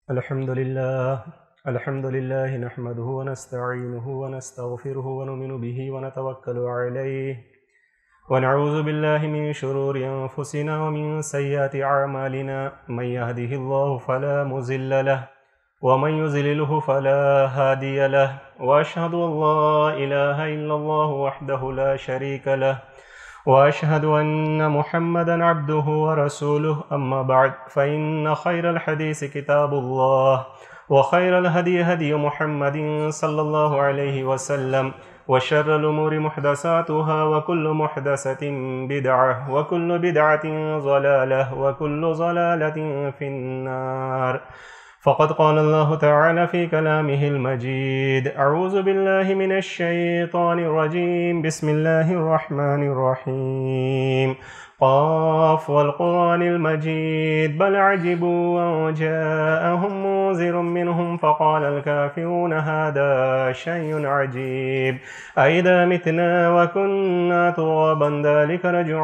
الحمد لله نحمده ونستعينه ونستغفره ونؤمن به ونتوكل عليه ونعوذ بالله من شرور أنفسنا ومن سيئات أعمالنا من يهده الله فلا مضل له ومن يضلله فلا هادي له وأشهد أن لا إله إلا الله وحده لا شريك له وأشهد أن محمدا عبده ورسوله أما بعد فإن خير الحديث كتاب الله وخير الهدي هدي محمد صلى الله عليه وسلم وشر الأمور محدثاتها وكل محدثة بدعة وكل بدعة ضلالة وكل ضلالة في النار. فقد قال الله تعالى في كلامه المجيد: أعوذ بالله من الشيطان الرجيم، بسم الله الرحمن الرحيم. قاف والقرآن المجيد بل عجبوا أن جاءهم منذر منهم فقال الكافرون هذا شيء عجيب أئذا متنا وكنا ترابا ذلك رجع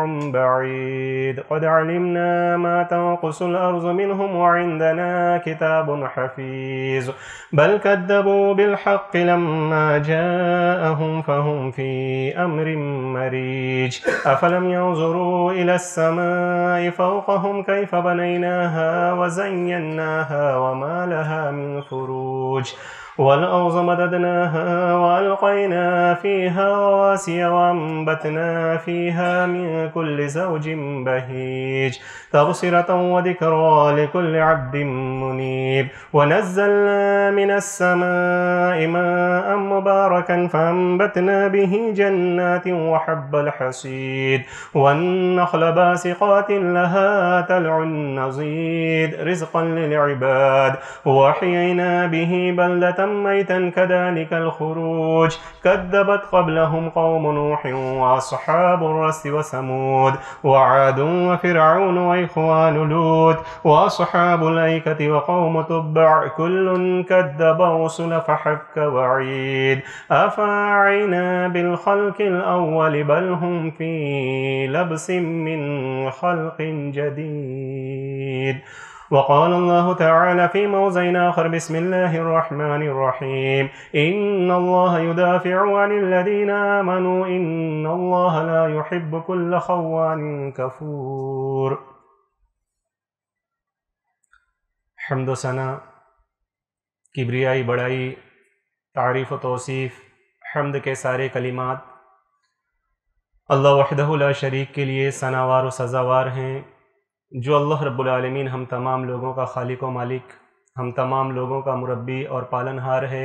بعيد قد علمنا ما تنقص الأرض منهم وعندنا كتاب حفيظ بل كذبوا بالحق لما جاءهم فهم في أمر مريج أفلم ينظروا إلى السماء فوقهم كيف بنيناها وزيناها وما لها من فروج والأرض مددناها وألقينا فيها رواسي وأنبتنا فيها من كل زوج بهيج تبصرة وذكرى لكل عبد منيب ونزلنا من السماء ماء مباركا فأنبتنا به جنات وحب الحصيد والنخل باسقات لها طلع نضيد رزقا للعباد وأحيينا به بلدة ميتا كذلك الخروج كذبت قبلهم قوم نوح وأصحاب الرس وثمود وعاد وفرعون وإخوان لوط وأصحاب الأيكة وقوم تبع كل كذب رسل فحق وعيد أفاعينا بالخلق الأول بل هم في لبس من خلق جديد. وقال الله تعالى في موضع آخر: بسم الله الرحمن الرحيم إن الله يدافع عن الذين آمنوا إن الله لا يحب كل خوان كفور. حمد و ثنا، کبریائی، بڑائی، تعریف و توصیف، حمد کے سارے کلمات اللہ وحدہ لا شریک کے لیے ثناوار و سزاوار ہیں، جو اللہ رب العالمین ہم تمام لوگوں کا خالق و مالک، ہم تمام لوگوں کا مربی اور پالنہار ہے،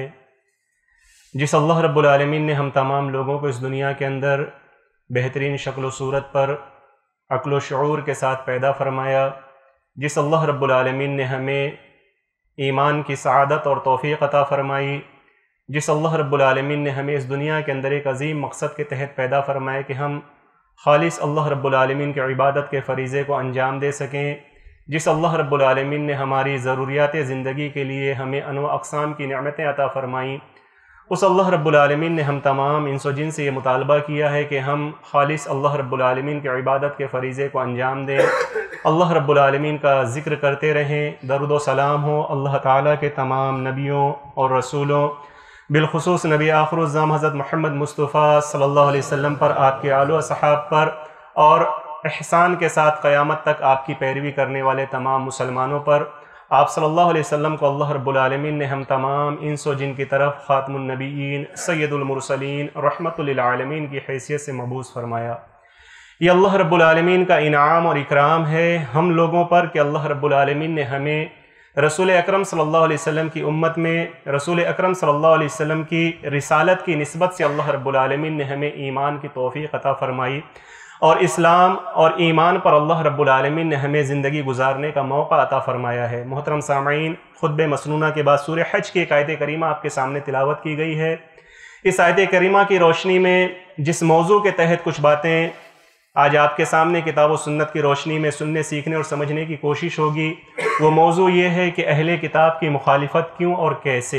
جس اللہ رب العالمین نے ہم تمام لوگوں کو اس دنیا کے اندر بہترین شکل و صورت پر عقل و شعور کے ساتھ پیدا فرمایا، جس اللہ رب العالمین نے ہمیں ایمان کی سعادت اور توفیق عطا فرمائی، جس اللہ رب العالمین نے ہمیں اس دنیا کے اندر ایک عظیم مقصد کے تحت پیدا فرمایا کہ ہم خالص اللہ رب العالمین کی عبادت کے فریضے کو انجام دے سکیں، جس اللہ رب العالمین نے ہماری ضروریات زندگی کے لیے ہمیں انواع اقسام کی نعمتیں عطا فرمائیں، اس اللہ رب العالمین نے ہم تمام انس و جن سے یہ مطالبہ کیا ہے کہ ہم خالص اللہ رب العالمین کی عبادت کے فریضے کو انجام دیں، اللہ رب العالمین کا ذکر کرتے رہیں، درود و سلام ہو اللہ تعالیٰ کے تمام نبیوں اور رسولوں، بالخصوص نبی آخر الزام حضرت محمد مصطفیٰ صلی اللہ علیہ وسلم پر، آپ کے آل و اصحاب پر، اور احسان کے ساتھ قیامت تک آپ کی پیروی کرنے والے تمام مسلمانوں پر۔ آپ صلی اللہ علیہ وسلم کو اللہ رب العالمین نے ہم تمام انس و جن کی طرف خاتم النبیین، سید المرسلین، رحمت للعالمین کی حیثیت سے مبعوث فرمایا۔ یہ اللہ رب العالمین کا انعام اور اکرام ہے ہم لوگوں پر کہ اللہ رب العالمین نے ہمیں رسول اکرم صلی اللہ علیہ وسلم کی امت میں رسول اکرم صلی اللہ علیہ وسلم کی رسالت کی نسبت سے اللہ رب العالمین نے ہمیں ایمان کی توفیق عطا فرمائی، اور اسلام اور ایمان پر اللہ رب العالمین نے ہمیں زندگی گزارنے کا موقع عطا فرمایا ہے۔ محترم سامعین، خطبہ مسنونہ کے بعد سورہ حج کی ایک آیت کریمہ آپ کے سامنے تلاوت کی گئی ہے۔ اس آیت کریمہ کی روشنی میں جس موضوع کے تحت کچھ باتیں آج آپ کے سامنے کتاب و سنت کی روشنی میں سننے، سیکھنے اور سمجھنے کی کوشش ہوگی، وہ موضوع یہ ہے کہ اہل کتاب کی مخالفت کیوں اور کیسے۔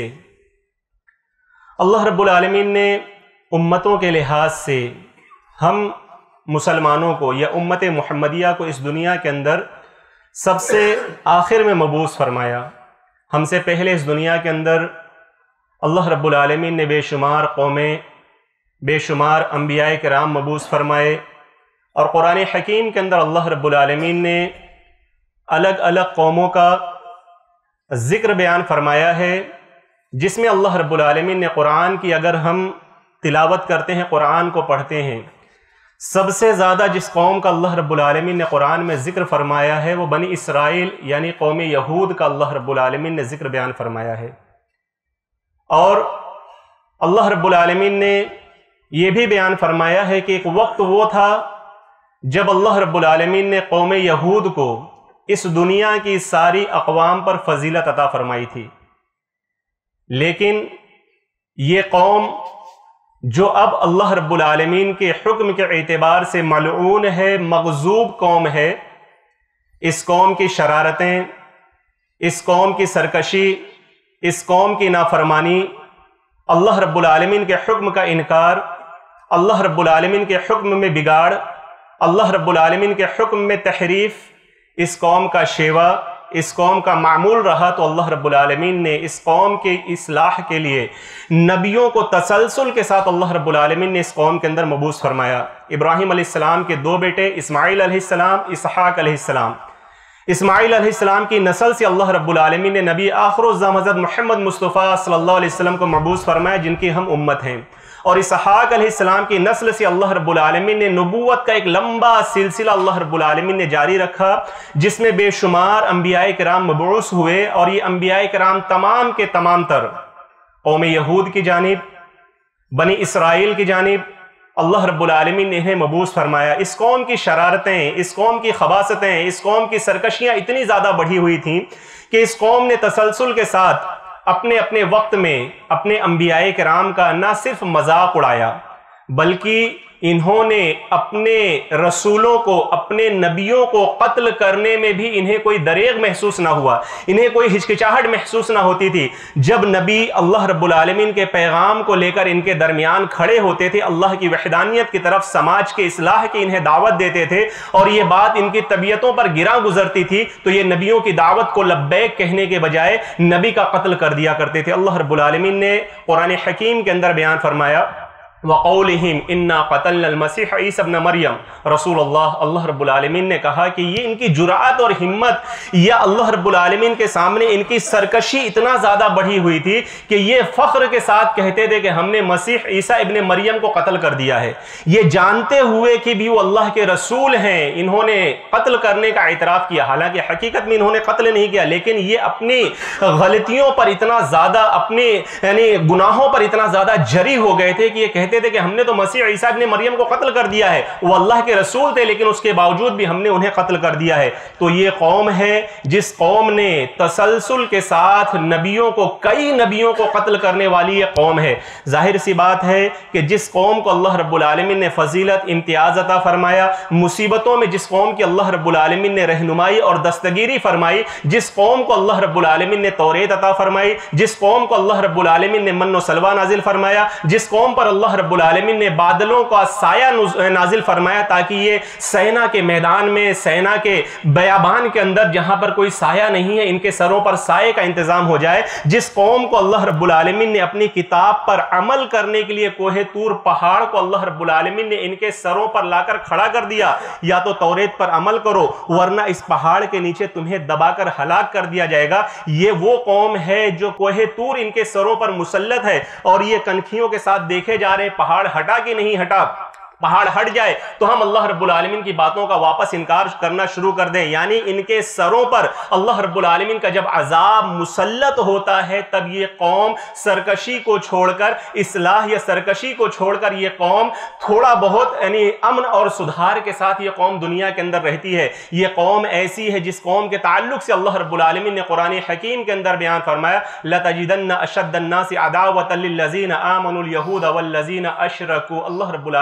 اللہ رب العالمین نے امتوں کے لحاظ سے ہم مسلمانوں کو یا امت محمدیہ کو اس دنیا کے اندر سب سے آخر میں مبعوث فرمایا۔ ہم سے پہلے اس دنیا کے اندر اللہ رب العالمین نے بے شمار قومیں، بے شمار انبیاء کرام مبعوث فرمائے، اور قرآن حکیم کے اندر اللہ رب العالمین نے الگ الگ قوموں کا ذکر بیان فرمایا ہے، جس میں اللہ رب العالمین نے قرآن کی اگر ہم تلاوت کرتے ہیں، قرآن کو پڑھتے ہیں، سب سے زیادہ جس قوم کا اللہ رب العالمین نے قرآن میں ذکر فرمایا ہے وہ بنی اسرائیل یعنی قوم یہود کا اللہ رب العالمین نے ذکر بیان فرمایا ہے۔ اور اللہ رب العالمین نے یہ بھی بیان فرمایا ہے کہ ایک وقت وہ تھا جب اللہ رب العالمین نے قوم یہود کو اس دنیا کی ساری اقوام پر فضیلت عطا فرمائی تھی، لیکن یہ قوم جو اب اللہ رب العالمین کے حکم کے اعتبار سے ملعون ہے، مغضوب قوم ہے، اس قوم کی شرارتیں، اس قوم کی سرکشی، اس قوم کی نافرمانی، اللہ رب العالمین کے حکم کا انکار، اللہ رب العالمین کے حکم میں بگاڑ، اللہ رب العالمین کے حکم میں تحریف، اس قوم کا شیوا، اس قوم کا معمول رہا، تو اللہ رب العالمین نے اس قوم کے اصلاح کے لیے نبیوں کو تسلسل کے ساتھ اللہ رب العالمین نے اس قوم کے اندر مبعوث فرمایا۔ ابراہیم علیہ السلام کے دو بیٹے اسماعیل علیہ السلام، اسحاق علیہ السلام، اسماعیل علیہ السلام کی نسل سے اللہ رب العالمین نے نبی آخر الزمان حضرت محمد مصطفیٰ صلی اللہ علیہ وسلم کو مبعوث فرمایا، جن کی ہم امت ہیں، اور اسحاق علیہ السلام کی نسل سے اللہ رب العالمین نے نبوت کا ایک لمبا سلسلہ اللہ رب العالمین نے جاری رکھا، جس میں بے شمار انبیاء کرام مبعوث ہوئے، اور یہ انبیاء کرام تمام کے تمام تر قوم یہود کی جانب، بنی اسرائیل کی جانب اللہ رب العالمین نے انہیں مبعوث فرمایا۔ اس قوم کی شرارتیں، اس قوم کی خباثتیں، اس قوم کی سرکشیاں اتنی زیادہ بڑھی ہوئی تھیں کہ اس قوم نے تسلسل کے ساتھ اپنے اپنے وقت میں اپنے انبیاء کرام کا نہ صرف مذاق اڑایا، بلکہ انہوں نے اپنے رسولوں کو، اپنے نبیوں کو قتل کرنے میں بھی انہیں کوئی دریغ محسوس نہ ہوا، انہیں کوئی ہچکچاہٹ محسوس نہ ہوتی تھی۔ جب نبی اللہ رب العالمین کے پیغام کو لے کر ان کے درمیان کھڑے ہوتے تھے، اللہ کی وحدانیت کی طرف، سماج کے اصلاح کی انہیں دعوت دیتے تھے، اور یہ بات ان کی طبیعتوں پر گراں گزرتی تھی، تو یہ نبیوں کی دعوت کو لبیک کہنے کے بجائے نبی کا قتل کر دیا کرتے تھے۔ اللہ رب العالمین نے قرآن حکیم کے اندر بیان فرمایا، وَقَوْلِهِمْ إِنَّا قَتَلْنَا الْمَسِيحَ عِيسَى ابْنَ مریم، رسول اللہ رب العالمین نے کہا کہ یہ ان کی جرأت اور ہمت، یا اللہ رب العالمین کے سامنے ان کی سرکشی اتنا زیادہ بڑھی ہوئی تھی کہ یہ فخر کے ساتھ کہتے تھے کہ ہم نے مسیح عیسیٰ ابن مریم کو قتل کر دیا ہے، یہ جانتے ہوئے کہ بھی وہ اللہ کے رسول ہیں، انہوں نے قتل کرنے کا اعتراف کیا، حالانکہ حقیقت میں انہوں نے قتل نہیں کیا، لیکن یہ اپنی غلطیوں پر اتنا زیادہ، اپنے یعنی گناہوں پر اتنا زیادہ جری ہو گئے تھے کہ یہ کہتے تھے کہ ہم نے تو مسیح عیسیٰ ابن مریم کو قتل کر دیا ہے، وہ اللہ کے رسول تھے لیکن اس کے باوجود بھی ہم نے انہیں قتل کر دیا ہے۔ تو یہ قوم ہے جس قوم نے تسلسل کے ساتھ نبیوں کو، کئی نبیوں کو قتل کرنے والی یہ قوم ہے۔ ظاہر سی بات ہے کہ جس قوم کو اللہ رب العالمین نے فضیلت، امتیاز عطا فرمایا، مصیبتوں میں جس قوم کی اللہ رب العالمین نے رہنمائی اور دستگیری فرمائی، جس قوم کو اللہ رب العالمین نے توریت عطا فرمائی، جس قوم کو اللہ رب العالمین نے من و سلوہ نازل فرمایا، جس قوم پر اللہ رب العالمین نے بادلوں کا سایہ نازل فرمایا تاکہ یہ سینا کے میدان میں، سینا کے بیابان کے اندر جہاں پر کوئی سایہ نہیں ہے، ان کے سروں پر سائے کا انتظام ہو جائے، جس قوم کو اللہ رب العالمین نے اپنی کتاب پر عمل کرنے کے لیے کوہ طور پہاڑ کو اللہ رب العالمین نے ان کے سروں پر لا کر کھڑا کر دیا، یا تو توریت پر عمل کرو ورنہ اس پہاڑ کے نیچے تمہیں دبا کر ہلاک کر دیا جائے گا، یہ وہ قوم ہے جو کوہ طور ان کے سروں پر مسلط ہے، اور یہ کنکھیوں کے ساتھ دیکھے جا رہے پہاڑ ہٹا کہ نہیں ہٹا، پہاڑ ہٹ جائے تو ہم اللہ رب العالمین کی باتوں کا واپس انکار کرنا شروع کر دیں۔ یعنی ان کے سروں پر اللہ رب العالمین کا جب عذاب مسلط ہوتا ہے، تب یہ قوم سرکشی کو چھوڑ کر، اصلاح یا سرکشی کو چھوڑ کر، یہ قوم تھوڑا بہت یعنی امن اور سدھار کے ساتھ یہ قوم دنیا کے اندر رہتی ہے۔ یہ قوم ایسی ہے جس قوم کے تعلق سے اللہ رب العالمین نے قرآن حکیم کے اندر بیان فرمایا، لَتَجِدَنَّ أَشَدَّ النَّاسِ عَدَاوَةً لِلَّذِينَ آمَنُوا الْيَهُودَ وَالَّذِينَ أَشْرَكُوا، اللہ رب العالمین نے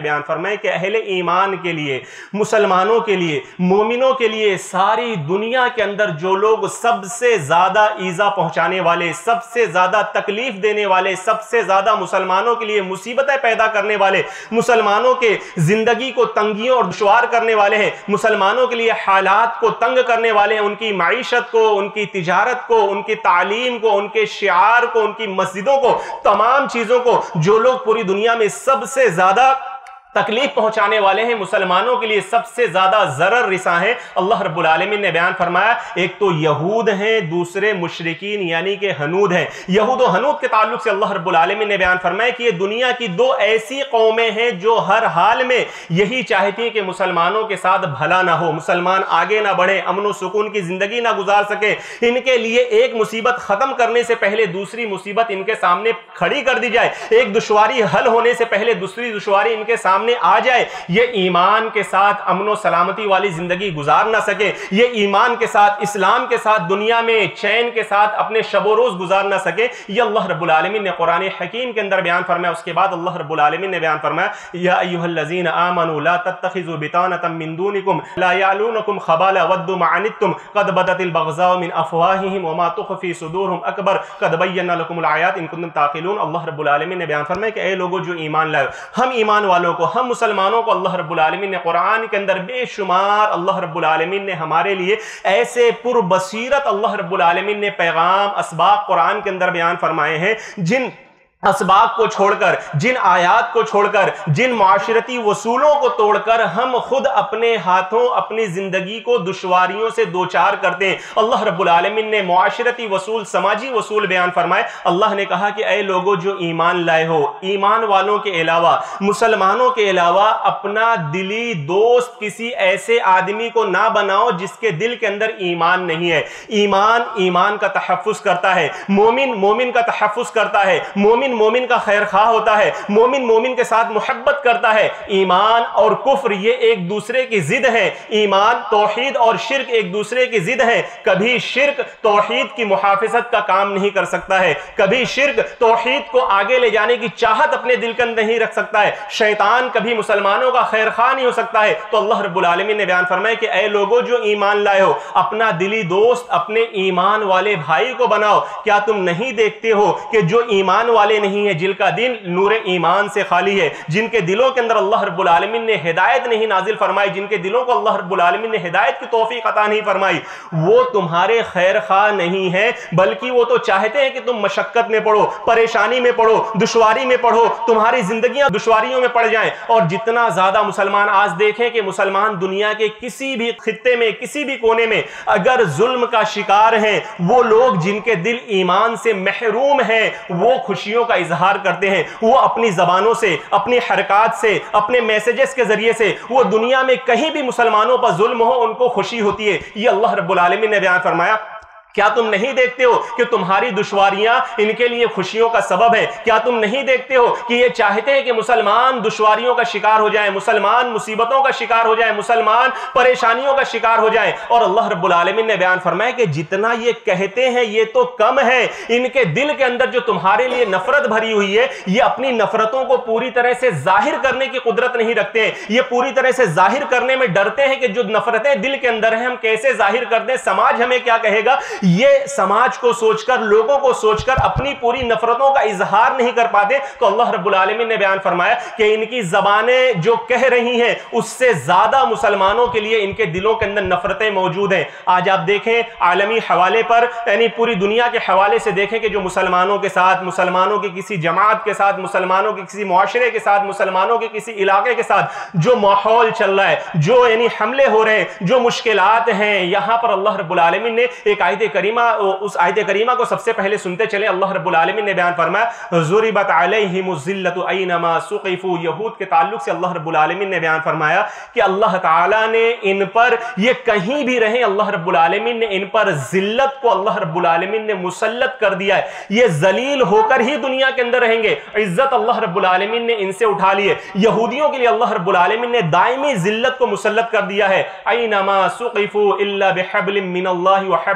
بیان فرمائے کہ اہل ایمان کے لیے، مسلمانوں کے لیے، مومنوں کے لیے ساری دنیا کے اندر جو لوگ سب سے زیادہ ایذا پہنچانے والے، سب سے زیادہ تکلیف دینے والے، سب سے زیادہ مسلمانوں کے لیے مصیبتیں پیدا کرنے والے، مسلمانوں کے زندگی کو تنگیوں اور دشوار کرنے والے ہیں، مسلمانوں کے لیے حالات کو تنگ کرنے والے ہیں، ان کی معیشت کو، ان کی تجارت کو، ان کی تعلیم کو، ان کے شعار کو، ان کی مسجدوں کو، تمام چیزوں کو جو لوگ پوری دنیا میں سب سے زیادہ تکلیف پہنچانے والے ہیں، مسلمانوں کے لیے سب سے زیادہ ضرر رساں ہیں، اللہ رب العالمین نے بیان فرمایا ایک تو یہود ہیں، دوسرے مشرکین یعنی کہ ہنود ہیں۔ یہود و ہنود کے تعلق سے اللہ رب العالمین نے بیان فرمایا کہ یہ دنیا کی دو ایسی قومیں ہیں جو ہر حال میں یہی چاہتی ہیں کہ مسلمانوں کے ساتھ بھلا نہ ہو، مسلمان آگے نہ بڑھے، امن و سکون کی زندگی نہ گزار سکے۔ ان کے لیے ایک مصیبت ختم کرنے سے پہلے دوسری مصیبت ان کے سامنے کھڑی کر دی جائے، ایک دشواری حل ہونے سے پہلے دوسری دشواری ان کے سامنے آ جائے، یہ ایمان کے ساتھ امن و سلامتی والی زندگی گزار نہ سکے، یہ ایمان کے ساتھ، اسلام کے ساتھ دنیا میں چین کے ساتھ اپنے شب و روز گزار نہ سکے۔ یہ اللہ رب العالمین نے قرآن حکیم کے اندر بیان فرمایا۔ اس کے بعد اللہ رب العالمین نے بیان فرمایا یا ایھا الذین آمنوا لا تتخذوا بطانة من دونکم لا یعلونکم خبالا ودوا ما عنتم قد بدت البغضاء من افواہہم وما تخفی صدورہم اکبر قد بینا لکم الآیات ان کنتم تعقلون۔ اللہ رب العالمین نے بیان فرمایا کہ اے لوگو جو ایمان لائے، ہم ایمان والوں کو، ہم مسلمانوں کو اللہ رب العالمین نے قرآن کے اندر بے شمار اللہ رب العالمین نے ہمارے لیے ایسے پر بصیرت اللہ رب العالمین نے پیغام، اسباق قرآن کے اندر بیان فرمائے ہیں، جن اسباق کو چھوڑ کر، جن آیات کو چھوڑ کر، جن معاشرتی وصولوں کو توڑ کر ہم خود اپنے ہاتھوں اپنی زندگی کو دشواریوں سے دوچار کرتے ہیں۔ اللہ رب العالمین نے معاشرتی وصول، سماجی وصول بیان فرمائے۔ اللہ نے کہا کہ اے لوگوں جو ایمان لائے ہو، ایمان والوں کے علاوہ، مسلمانوں کے علاوہ اپنا دلی دوست کسی ایسے آدمی کو نہ بناؤ جس کے دل کے اندر ایمان نہیں ہے۔ ایمان کا تحفظ کرتا ہے، مومن کا تحفظ کرتا ہے، مومن کا خیر خواہ ہوتا ہے، مومن کے ساتھ محبت کرتا ہے۔ ایمان اور کفر یہ ایک دوسرے کی ضد ہے، ایمان، توحید اور شرک ایک دوسرے کی ضد ہے۔ کبھی شرک توحید کی محافظت کا کام نہیں کر سکتا ہے، کبھی شرک توحید کو آگے لے جانے کی چاہت اپنے دل کے اندر نہیں رکھ سکتا ہے، شیطان کبھی مسلمانوں کا خیر خواہ نہیں ہو سکتا ہے۔ تو اللہ رب العالمین نے بیان فرمایا کہ اے لوگو جو ایمان لائے ہو، اپنا دلی دوست اپنے ایمان والے بھائی کو بناؤ۔ کیا تم نہیں دیکھتے ہو کہ جو ایمان والے نہیں ہے، جن کا دل نور ایمان سے خالی ہے، جن کے دلوں کے اندر اللہ رب العالمین نے ہدایت نہیں نازل فرمائی، جن کے دلوں کو اللہ رب العالمین نے ہدایت کی توفیق عطا نہیں فرمائی، وہ تمہارے خیر خواہ نہیں ہے، بلکہ وہ تو چاہتے ہیں کہ تم مشقت میں پڑو، پریشانی میں پڑو، دشواری میں پڑو، تمہاری زندگیاں دشواریوں میں پڑ جائیں۔ اور جتنا زیادہ مسلمان آج دیکھیں کہ مسلمان دنیا کے کسی بھی خطے میں، کسی بھی کونے میں اگر ظلم کا شکار ہیں، وہ لوگ جن کے دل ایمان سے محروم ہیں، وہ خوشیوں کا اظہار کرتے ہیں، وہ اپنی زبانوں سے، اپنی حرکات سے، اپنے میسیجز کے ذریعے سے، وہ دنیا میں کہیں بھی مسلمانوں پر ظلم ہو ان کو خوشی ہوتی ہے۔ یہ اللہ رب العالمین نے بیان فرمایا۔ کیا تم نہیں دیکھتے ہو کہ تمہاری دشواریاں ان کے لیے خوشیوں کا سبب ہے؟ کیا تم نہیں دیکھتے ہو کہ یہ چاہتے ہیں کہ مسلمان دشواریوں کا شکار ہو جائیں، مسلمان مصیبتوں کا شکار ہو جائیں، مسلمان پریشانیوں کا شکار ہو جائیں؟ اور اللہ رب العالمین نے بیان فرمایا کہ جتنا یہ کہتے ہیں یہ تو کم ہے، ان کے دل کے اندر جو تمہارے لیے نفرت بھری ہوئی ہے، یہ اپنی نفرتوں کو پوری طرح سے ظاہر کرنے کی قدرت نہیں رکھتے ہیں، یہ پوری طرح سے ظاہر کرنے میں ڈرتے ہیں کہ جو نفرتیں دل کے اندر ہیں ہم کیسے ظاہر کرتے ہیں، سماج ہمیں کیا کہے گا۔ یہ سماج کو سوچ کر، لوگوں کو سوچ کر اپنی پوری نفرتوں کا اظہار نہیں کر پاتے۔ تو اللہ رب العالمین نے بیان فرمایا کہ ان کی زبانیں جو کہہ رہی ہیں اس سے زیادہ مسلمانوں کے لیے ان کے دلوں کے اندر نفرتیں موجود ہیں۔ آج آپ دیکھیں عالمی حوالے پر، یعنی پوری دنیا کے حوالے سے دیکھیں کہ جو مسلمانوں کے ساتھ، مسلمانوں کی کسی جماعت کے ساتھ، مسلمانوں کے کسی معاشرے کے ساتھ، مسلمانوں کے کسی علاقے کے ساتھ جو ماحول چل رہا ہے، جو یعنی حملے ہو رہے ہیں، جو مشکلات ہیں، یہاں پر اللہ رب العالمین نے ایک آیت کریمہ، اس آیت کریمہ کو سب سے پہلے سنتے چلیں۔ اللہ رب العالمین نے بیان فرمایا ضربت علیہم الذلۃ اینما ثقفوا، یہود کے تعلق سے اللہ رب العالمین نے بیان فرمایا کہ اللہ تعالیٰ نے ان پر، یہ کہیں بھی رہیں، اللہ رب العالمین نے ان پر ذلت کو اللہ رب العالمین نے مسلط کر دیا ہے، یہ ذلیل ہو کر ہی دنیا کے اندر رہیں گے، عزت اللہ رب العالمین نے ان سے اٹھا لی ہے۔ یہودیوں کے لیے اللہ رب العالمین نے دائمی ذلت کو مسلط کر دیا ہے، اینما ثقفوا الا بحبل من اللہ وحبل من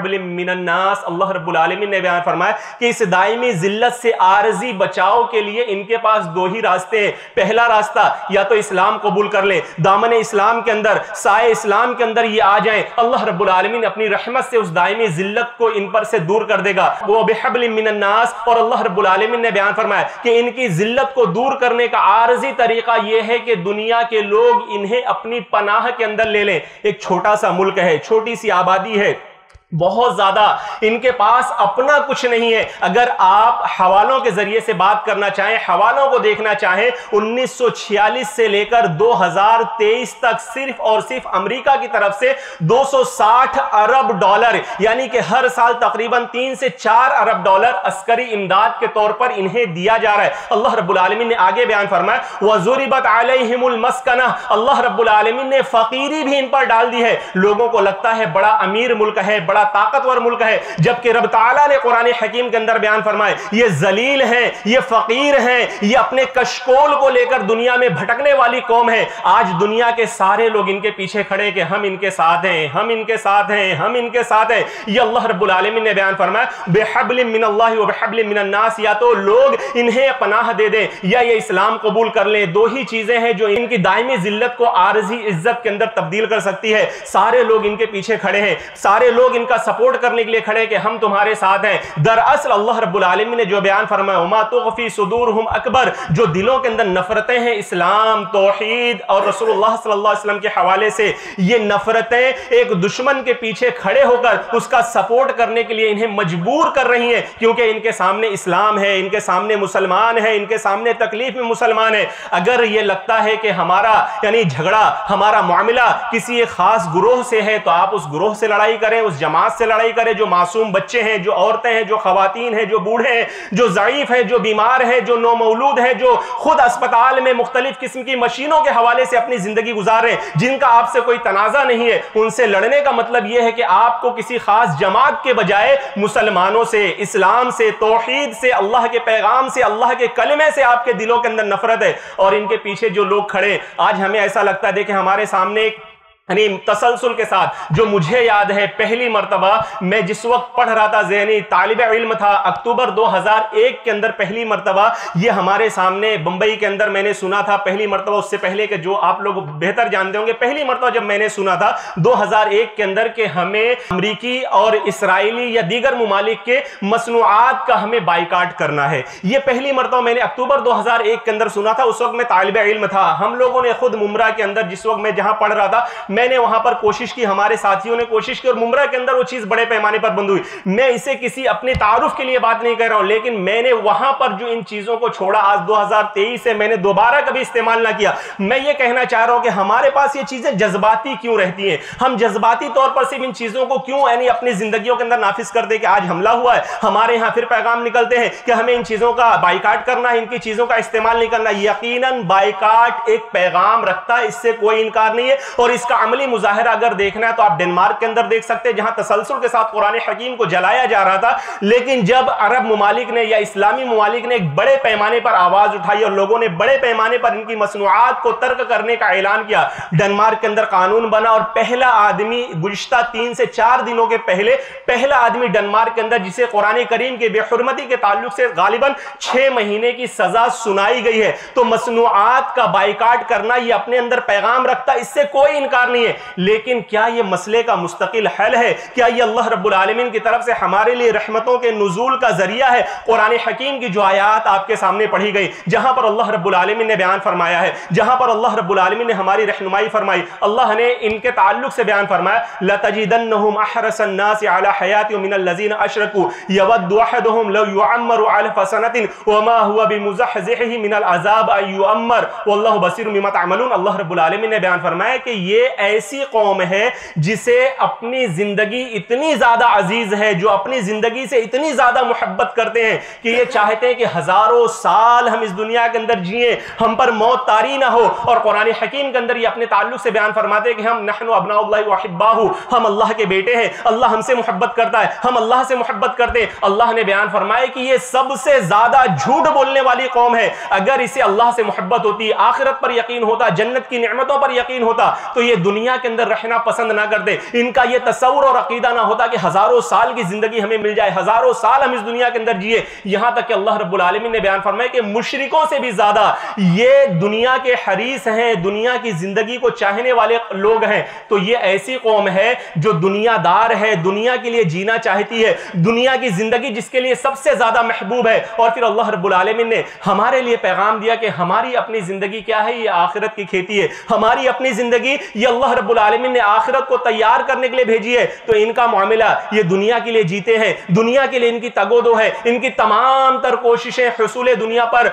من الناس، اللہ رب العالمین نے بیان فرمایا کہ اس دائمی ذلت سے عارضی بچاؤ کے لیے ان کے پاس دو ہی راستے ہیں۔ پہلا راستہ، یا تو اسلام قبول کر لیں، دامن اسلام کے اندر، سائے اسلام کے اندر یہ آ جائیں، اللہ رب العالمین اپنی رحمت سے اس دائمی ذلت کو ان پر سے دور کر دے گا۔ وہ بحبل من الناس، اور اللہ رب العالمین نے بیان فرمایا کہ ان کی ذلت کو دور کرنے کا عارضی طریقہ یہ ہے کہ دنیا کے لوگ انہیں اپنی پناہ کے اندر لے لیں۔ ایک چھوٹا سا ملک ہے، چھوٹی سی آبادی ہے، بہت زیادہ ان کے پاس اپنا کچھ نہیں ہے۔ اگر آپ حوالوں کے ذریعے سے بات کرنا چاہیں، حوالوں کو دیکھنا چاہیں، 1946 سے لے کر 2023 تک صرف اور صرف امریکہ کی طرف سے 260 ارب ڈالر، یعنی کہ ہر سال تقریباً 3 سے 4 ارب ڈالر عسکری امداد کے طور پر انہیں دیا جا رہا ہے۔ اللہ رب العالمین نے آگے بیان فرمایا وَضُرِبَتْ عَلَيْهِمُ الْمَسْكَنَةُ، اللہ رب العالمین نے فقیری بھی ان پر ڈال دی ہے۔ لوگوں کو لگتا ہے بڑا امیر ملک ہے، بڑا طاقتور ملک ہے، جبکہ رب تعالیٰ نے قرآن حکیم کے اندر بیان فرمائے یہ ذلیل ہیں، یہ فقیر ہیں، یہ اپنے کشکول کو لے کر دنیا میں بھٹکنے والی قوم ہے۔ آج دنیا کے سارے لوگ ان کے پیچھے کھڑے کہ ہم ان کے ساتھ ہیں، ہم ان کے ساتھ ہیں، ہم ان کے ساتھ ہیں۔ یہ اللہ رب العالمین نے بیان فرمایا بحبل من اللہ و بحبل من الناس، یا تو لوگ انہیں پناہ دے دیں یا یہ اسلام قبول کر لیں۔ دو ہی چیزیں ہیں جو ان کی دائمی ذلت کو عارضی عزت کے اندر تبدیل کر سکتی ہے۔ سارے لوگ ان کے پیچھے کھڑے ہیں، سارے لوگ ان کا سپورٹ کرنے کے لیے کھڑے کہ ہم تمہارے ساتھ ہیں۔ دراصل اللہ رب العالمین نے جو بیان فرمایا وما تخفی صدورہم اکبر، جو دلوں کے اندر نفرتیں ہیں اسلام، توحید اور رسول اللہ صلی اللہ علیہ وسلم کے حوالے سے، یہ نفرتیں ایک دشمن کے پیچھے کھڑے ہو کر اس کا سپورٹ کرنے کے لیے انہیں مجبور کر رہی ہیں، کیونکہ ان کے سامنے اسلام ہے، ان کے سامنے مسلمان ہے، ان کے سامنے تکلیف میں مسلمان ہے۔ اگر یہ لگتا ہے کہ ہمارا یعنی جھگڑا، ہمارا معاملہ کسی ایک خاص گروہ سے ہے تو آپ اس گروہ سے لڑائی کریں، اس جماعت سے لڑائی کریں جو معصوم بچے ہیں، جو عورتیں ہیں، جو خواتین ہیں، جو بوڑھے ہیں، جو ضعیف ہیں، جو بیمار ہیں، جو نومولود ہیں، جو خود اسپتال میں مختلف قسم کی مشینوں کے حوالے سے اپنی زندگی گزار رہے ہیں، جن کا آپ سے کوئی تنازع نہیں ہے۔ ان سے لڑنے کا مطلب یہ ہے کہ آپ کو کسی خاص جماعت کے بجائے مسلمانوں سے، اسلام سے، توحید سے، اللہ کے پیغام سے، اللہ کے کلمے سے آپ کے دلوں کے اندر نفرت ہے۔ اور ان کے پیچھے جو لوگ کھڑے، آج ہمیں ایسا لگتا ہے دیکھیں ہمارے سامنے ایک یعنی تسلسل کے ساتھ جو مجھے یاد ہے، پہلی مرتبہ میں جس وقت پڑھ رہا تھا، ذہنی طالب علم تھا، اکتوبر 2001 کے اندر پہلی مرتبہ یہ ہمارے سامنے بمبئی کے اندر میں نے سنا تھا۔ پہلی مرتبہ، اس سے پہلے کہ جو آپ لوگ بہتر جانتے ہوں گے، پہلی مرتبہ جب میں نے سنا تھا 2001 کے اندر کہ ہمیں امریکی اور اسرائیلی یا دیگر ممالک کے مصنوعات کا ہمیں بائیکاٹ کرنا ہے، یہ پہلی مرتبہ میں نے اکتوبر 2001 کے اندر سنا تھا۔ اس وقت میں طالب علم تھا، ہم لوگوں نے خود ممرہ کے اندر جس وقت میں جہاں پڑھ رہا تھا، میں نے وہاں پر کوشش کی، ہمارے ساتھیوں نے کوشش کی، اور ممرہ کے اندر وہ چیز بڑے پیمانے پر بند ہوئی۔ میں اسے کسی اپنے تعارف کے لیے بات نہیں کر رہا ہوں، لیکن میں نے وہاں پر جو ان چیزوں کو چھوڑا، آج 2023 سے میں نے دوبارہ کبھی استعمال نہ کیا۔ میں یہ کہنا چاہ رہا ہوں کہ ہمارے پاس یہ چیزیں جذباتی کیوں رہتی ہیں؟ ہم جذباتی طور پر صرف ان چیزوں کو کیوں یعنی اپنی زندگیوں کے اندر نافذ کر دے کہ آج حملہ ہوا ہے، ہمارے ہاں پھر پیغام نکلتے ہیں کہ ہمیں ان چیزوں کا بائیکاٹ کرنا ہے، ان کی چیزوں کا استعمال نہیں کرنا۔ یقیناً بائیکاٹ ایک پیغام رکھتا ہے، اس سے کوئی انکار نہیں ہے، اور اس کا عملی مظاہرہ اگر دیکھنا ہے تو آپ ڈنمارک کے اندر دیکھ سکتے ہیں، جہاں تسلسل کے ساتھ قرآن حکیم کو جلایا جا رہا تھا، لیکن جب عرب ممالک نے یا اسلامی ممالک نے ایک بڑے پیمانے پر آواز اٹھائی اور لوگوں نے بڑے پیمانے پر ان کی مصنوعات کو ترک کرنے کا اعلان کیا، ڈنمارک کے اندر قانون بنا، اور پہلا آدمی گزشتہ 3 سے 4 دنوں کے پہلے پہلا آدمی ڈنمارک کے اندر جسے قرآن کریم کے بے حرمتی کے تعلق سے غالباً 6 مہینے کی سزا سنائی گئی ہے۔ تو مصنوعات کا بائیکاٹ کرنا یہ اپنے اندر پیغام رکھتا ہے، اس سے کوئی انکار نہیں ہے، لیکن کیا یہ مسئلے کا مستقل حل ہے؟ کیا یہ اللہ رب العالمین کی طرف سے ہمارے لیے رحمتوں کے نزول کا ذریعہ ہے؟ قرآن حکیم کی جو آیات آپ کے سامنے پڑھی گئی، جہاں پر اللہ رب العالمین نے بیان فرمایا ہے، جہاں پر اللہ رب العالمین نے ہماری رہنمائی فرمائی، اللہ نے ان کے تعلق سے بیان فرمایا لَتَجِدَنَّهُمْ أَحْرَصَ النَّاسِ عَلَى حَيَاةٍ مِنَ الَّذِينَ أَشْرَكُوا يَوَدُّ أَحَدُهُمْ لَوْ يُعَمَّرُ أَلْفَ سَنَةٍ وَمَا هُوَ بِمُزَحْزِحِهِ مِنَ الْعَذَابِ أَن يُعَمَّرَ وَاللَّهُ بَصِيرٌ بِمَا تَعْمَلُونَ۔ اللہ رب العالمین نے بیان فرمایا کہ یہ ایسی قوم ہے جسے اپنی زندگی اتنی زیادہ عزیز ہے، جو اپنی زندگی سے اتنی زیادہ محبت کرتے ہیں کہ یہ چاہتے ہیں کہ ہزاروں سال ہم اس دنیا کے اندر جئیں، ہم پر موت طاری نہ ہو۔ اور قرآن حکیم کے اندر یہ اپنے تعلق سے بیان فرماتے ہیں کہ ہم نحن ابناء اللہ واحباہ، ہم اللہ کے بیٹے ہیں، اللہ ہم سے محبت کرتا ہے، ہم اللہ سے محبت کرتے ہیں۔ اللہ نے بیان فرمایا کہ یہ سب سے زیادہ جھوٹ بولنے والی قوم ہے۔ اگر اسے اللہ سے محبت ہوتی، آخرت پر یقین ہوتا، جنت کی نعمتوں پر یقین ہوتا، تو یہ دنیا کے اندر رہنا پسند نہ کرتے، ان کا یہ تصور اور عقیدہ نہ ہوتا کہ ہزاروں سال کی زندگی ہمیں مل جائے، ہزاروں سال ہم اس دنیا کے اندر جیے، یہاں تک کہ اللہ رب العالمین نے بیان فرمایا کہ مشرکوں سے بھی زیادہ یہ دنیا کے حریص ہیں، دنیا کی زندگی کو چاہنے والے لوگ ہیں۔ تو یہ ایسی قوم ہے جو دنیا دار ہے، دنیا کے لیے جینا چاہتی ہے، دنیا کی زندگی جس کے لیے سب سے زیادہ محبوب ہے۔ اور پھر اللہ رب العالمین نے ہمارے لیے پیغام دیا کہ ہماری اپنی زندگی کیا ہے؟ یہ آخرت کی کھیتی ہے، ہماری اپنی زندگی یہ اللہ رب العالمین نے آخرت کو تیار کرنے کے لیے بھیجی ہے۔ تو ان کا معاملہ یہ دنیا کے لیے جیتے ہیں، دنیا کے لیے ان کی تگودو ہے، ان کی تمام تر کوششیں حصول دنیا پر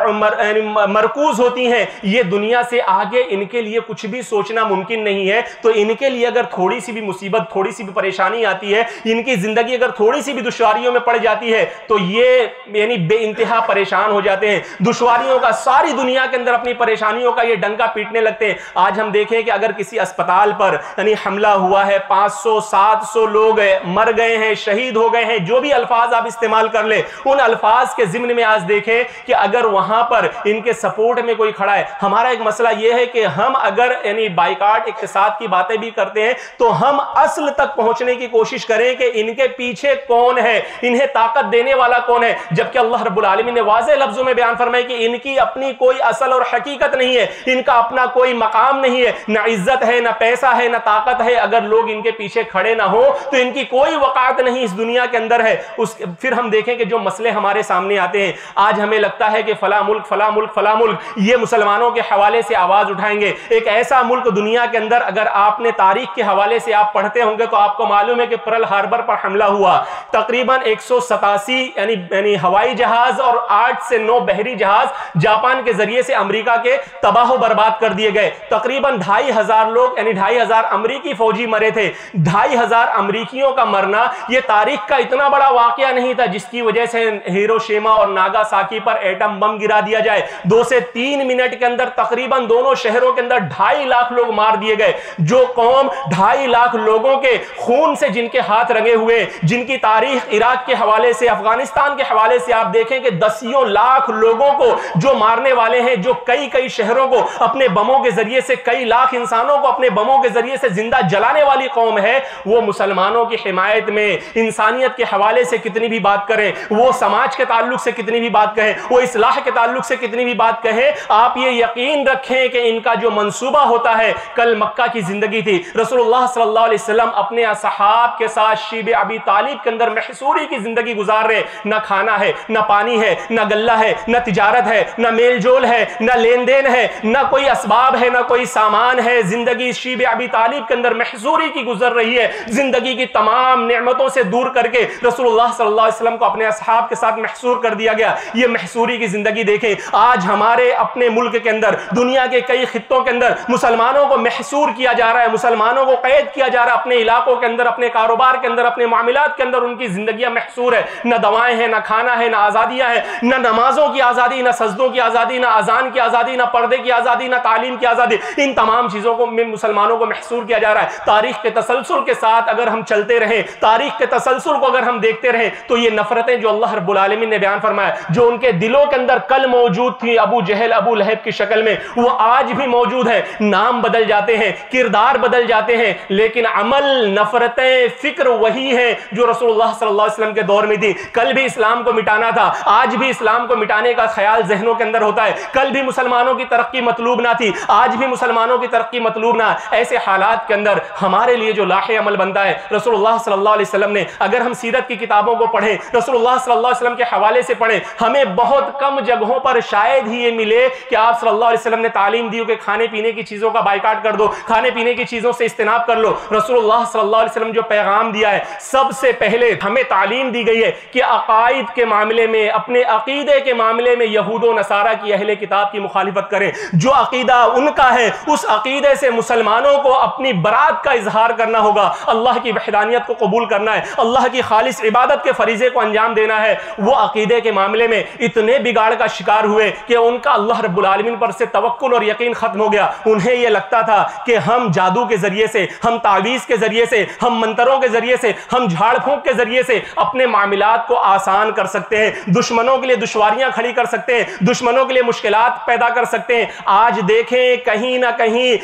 مرکوز ہوتی ہیں، یہ دنیا سے آگے ان کے لیے کچھ بھی سوچنا ممکن نہیں ہے۔ تو ان کے لیے اگر تھوڑی سی بھی مصیبت، تھوڑی سی بھی پریشانی آتی ہے، ان کی زندگی اگر تھوڑی سی بھی دشواریوں میں پڑ جاتی ہے تو یہ یعنی بے انتہا پریشان ہو جاتے ہیں، دشواریوں کا ساری دنیا کے اندر اپنی پریشانیوں کا یہ ڈنکا پیٹنے لگتے ہیں۔ آج ہم دیکھیں کہ اگر کسی اسپتال پر یعنی حملہ ہوا ہے، 500 700 لوگ مر گئے ہیں، شہید ہو گئے ہیں، جو بھی الفاظ آپ استعمال کر لیں، ان الفاظ کے ضمن میں آج دیکھیں کہ اگر وہاں پر ان کے سپورٹ میں کوئی کھڑا ہے، ہمارا ایک مسئلہ یہ ہے کہ ہم اگر یعنی بائیکاٹ اقتصاد کی باتیں بھی کرتے ہیں تو ہم اصل تک پہنچنے کی کوشش کریں کہ ان کے پیچھے کون ہے، انہیں طاقت دینے والا کون ہے، جبکہ اللہ رب العالمین نے واضح لفظوں میں بیان فرمایا کہ ان کی اپنی کوئی اصل اور حقیقت نہیں ہے، ان کا اپنا کوئی مقام نہیں ہے، نہ عزت ہے، نہ پیسہ ہے، نہ طاقت ہے۔ اگر لوگ ان کے پیچھے کھڑے نہ ہو تو ان کی کوئی وقعت نہیں اس دنیا کے اندر ہے۔ پھر ہم دیکھیں کہ جو مسئلے ہمارے سامنے آتے ہیں، آج ہمیں لگتا ہے کہ فلاں ملک فلاں ملک فلاں ملک یہ مسلمانوں کے حوالے سے آواز اٹھائیں گے۔ ایک ایسا ملک دنیا کے اندر اگر آپ نے تاریخ کے حوالے سے آپ پڑھتے ہوں گے تو آپ کو معلوم ہے کہ پرل ہاربر پر حملہ ہوا، تقریباً 187 یعنی ہوائی جہاز اور 8 سے 9 بحری جہاز جاپان کے ذریعے سے امریکہ کے تباہ و برباد کر دیے گئے۔ تقریباً 2500 لوگ یعنی 2500 امریکی فوجی مرے تھے۔ 2500 امریکیوں کا مرنا یہ تاریخ کا اتنا بڑا واقعہ نہیں تھا جس کی وجہ سے ہیروشیما اور ناگاساکی پر ایٹم بم گرا دیا جائے۔ 2 سے 3 منٹ کے اندر تقریباً دونوں شہروں کے اندر 2.5 لاکھ لوگ مار دیے گئے۔ جو قوم 2.5 لاکھ لوگوں کے خون سے جن کے ہاتھ رنگے ہوئے، جن کی تاریخ عراق کے حوالے سے، افغانستان کے حوالے سے آپ دیکھیں کہ 10 لاکھ لوگوں کو جو مارنے والے ہیں، جو کئی شہروں کو اپنے بموں کے ذریعے سے، کئی لاکھ انسانوں کو اپنے بموں کے ذریعے سے زندہ جلانے والی قوم ہے، وہ مسلمانوں کی حمایت میں انسانیت کے حوالے سے کتنی بھی بات کریں، وہ سماج کے تعلق سے کتنی بھی بات کہیں، وہ اصلاح کے تعلق سے کتنی بھی بات کہیں، آپ یہ یقین رکھیں کہ ان کا جو منصوبہ ہوتا ہے، کل مکہ کی زندگی تھی، رسول اللہ صلی اللہ علیہ وسلم اپنے اصحاب کے ساتھ شیب ابی طالب کے اندر محصوری کی زندگی گزار رہے، نہ کھانا ہے، نہ پانی ہے، نہ غلہ ہے، نہ تجارت ہے، نہ میل جول ہے، نہ لین دین ہے، نہ کوئی اسباب ہے، نہ کوئی سامان ہے، زندگی شیب ابی طالب کے اندر محصوری کی گزر رہی ہے۔ زندگی کی تمام نعمتوں سے دور کر کے رسول اللہ صلی اللہ علیہ وسلم کو اپنے اصحاب کے ساتھ محصور کر دیا گیا۔ یہ محصوری کی زندگی دیکھیں، آج ہمارے اپنے ملک کے اندر، دنیا کے کئی خطوں کے اندر مسلمانوں کو محصور کیا جا رہا ہے، مسلمانوں کو قید کیا جا رہا ہے، اپنے علاقوں کے اندر، اپنے کاروبار کے اندر، اپنے معاملات کے اندر ان کی زندگیاں محصور ہے۔ نہ دوائیں ہیں، نہ کھانا ہے، نہ آزادیاں ہیں، نہ نمازوں کی آزادی، نہ سجدوں کی آزادی، نہ اذان کی آزادی، نہ پردے کی آزادی، نہ تعلیم کی آزادی، ان تمام چیزوں کو مسلمانوں کو محصور کیا جا رہا ہے۔ تاریخ کے تسلسل کے ساتھ اگر ہم چلتے رہیں، تاریخ کے تسلسل کو اگر ہم دیکھتے رہیں تو یہ نفرتیں جو اللہ رب العالمین نے بیان فرمایا، جو ان کے دلوں کے اندر کل موجود تھی ابو جہل ابو لہب کی شکل میں، وہ آج بھی موجود ہے۔ نام بدل جاتے ہیں، کردار بدل جاتے ہیں، لیکن عمل، نفرتیں، فکر وہی ہیں جو رسول اللہ صلی اللہ علیہ وسلم کے دور میں تھی۔ کل بھی اسلام کو مٹانا تھا، آج بھی اسلام کو مٹانے کا خیال ذہنوں کے اندر ہوتا ہے۔ کل بھی مسلمانوں کی ترقی مطلوب نہ تھی، آج بھی مسلمانوں کی ترقی مطلوب نہ۔ ایسے حالات کے اندر ہمارے لیے جو لاح عمل بنتا ہے، رسول اللہ صلی اللہ علیہ وسلم نے، اگر ہم سیرت کی کتابوں کو پڑھیں، رسول اللہ صلی اللہ علیہ وسلم کے حوالے سے پڑھیں، ہمیں بہت کم جگہوں پر شاید ہی یہ ملے کہ آپ صلی اللہ علیہ وسلم نے تعلیم دی کہ کھانے پینے کی چیزوں کا بائیکاٹ کر دو، کھانے پینے کی چیزوں سے اجتناب کر لو۔ رسول اللہ صلی اللہ علیہ وسلم جو پیغام دیا ہے، سب سے پہلے ہمیں تعلیم دی گئی ہے کہ عقائد کے معاملے میں، اپنے عقیدے کے معاملے میں یہود و نصارہ کی اہل کتاب کی مخالفت کریں۔ جو عقیدہ ان کا ہے، اس عقیدے سے مسلمانوں کو اپنی برات کا اظہار کرنا ہوگا، اللہ کی وحدانیت کو قبول کرنا ہے، اللہ کی خالص عبادت کے فریضے کو انجام دینا ہے۔ وہ عقیدے کے معاملے میں اتنے بگاڑ کا شکار ہوئے کہ ان کا اللہ رب العالمین پر سے توکل اور یقین ختم ہو گیا۔ انہیں یہ لگتا تھا کہ ہم جادو کے ذریعے سے، ہم تعویذ کے ذریعے سے، ہم منتروں کے ذریعے سے، ہم جھاڑ پھونک کے ذریعے سے اپنے معاملات کو آسان کر سکتے ہیں، دشمنوں کے لیے دشواریاں کھڑی کر سکتے ہیں، دشمنوں کے لیے مشکلات پیدا کر سکتے ہیں۔ آج دیکھیں کہیں نہ کہیں عقیدے